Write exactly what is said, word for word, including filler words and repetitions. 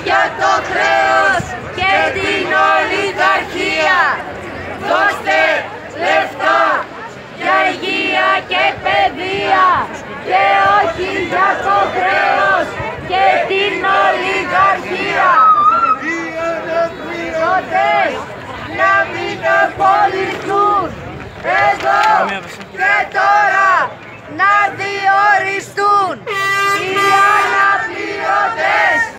για το χρέος και την ολιγαρχία. Δώστε λεφτά για υγεία και παιδεία και όχι για το χρέος και την ολιγαρχία. Τότε να μην απολυθούν εδώ και τώρα να διοριστούν.